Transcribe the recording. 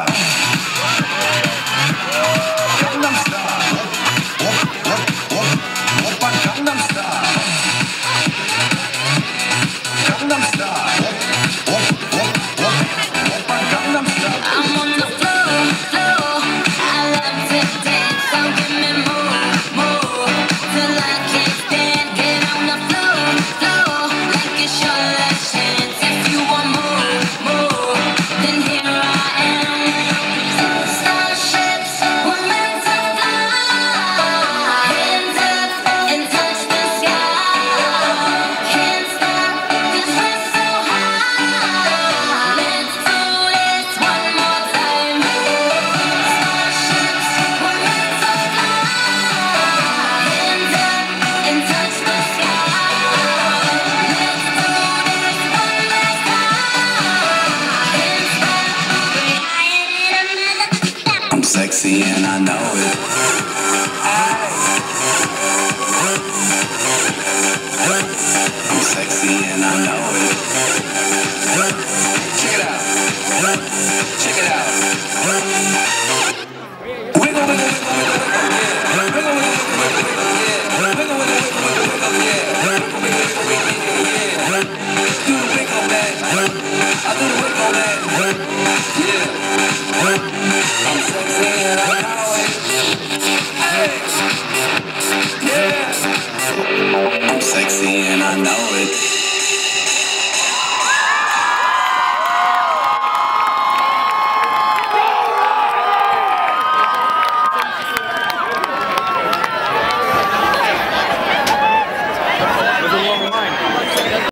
Sexy and I know it. I'm sexy and I know it. Check it out. Check it out. Wiggle, wiggle, wiggle, wiggle, wiggle, yeah. Do the wiggle, man. I do the wiggle, man. Yeah. I'm sexy and I know it. Hey. Yeah. I'm sexy and I know it.